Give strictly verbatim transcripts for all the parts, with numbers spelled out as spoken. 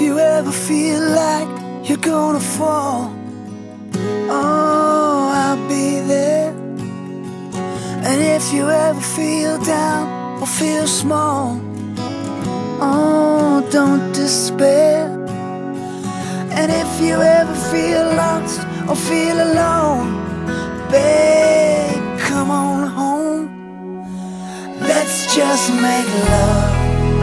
you ever feel like you're gonna fall, oh, I'll be there. And if you ever feel down or feel small, oh, don't despair. And if you ever feel lost or feel alone, babe, come on home. Let's just make love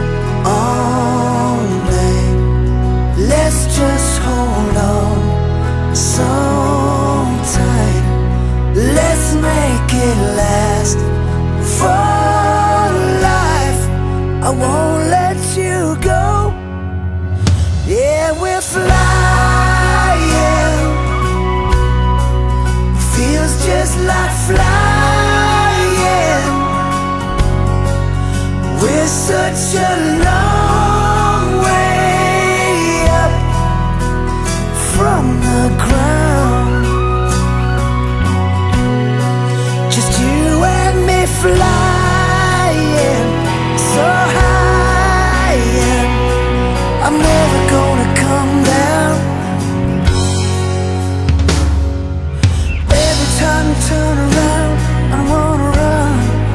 all night. Let's just hold on so tight. Let's make it last for life. I won't let you go. Yeah, we're flying. Feels just like flying. We're such a long way up from the ground. Just you and me flying so high, and I'm never gonna come down. Every time you turn around, I wanna run.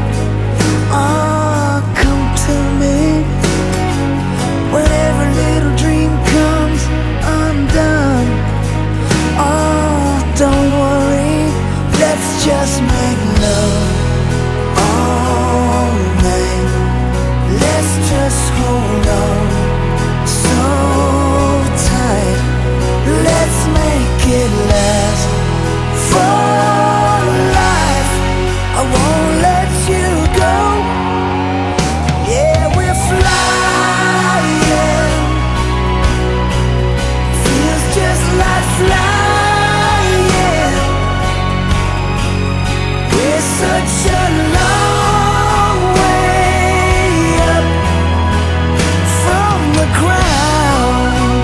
Oh, come to me. When every little dream comes undone, oh, don't worry. Let's just make love all night. Let's just hold on so tight. Let's make it last for life. I won't let you go. Yeah, we're flying. Feels just like flying. We're such a long way up from the ground.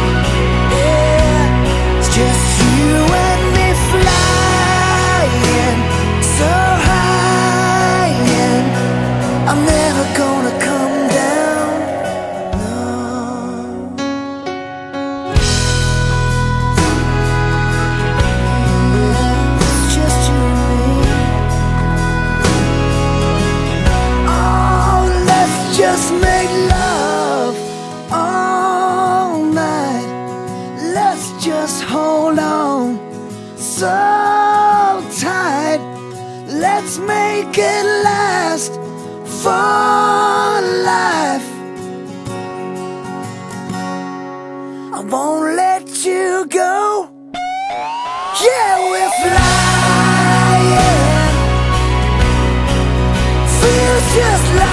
Yeah, it's just you and me flying so high, and I'm never gonna come down. No. It's just you and me. Oh, let's just make love all night. Let's just hold on so tight. Let's make it last for life. I won't let you go. Yeah, we're flying. Feels just like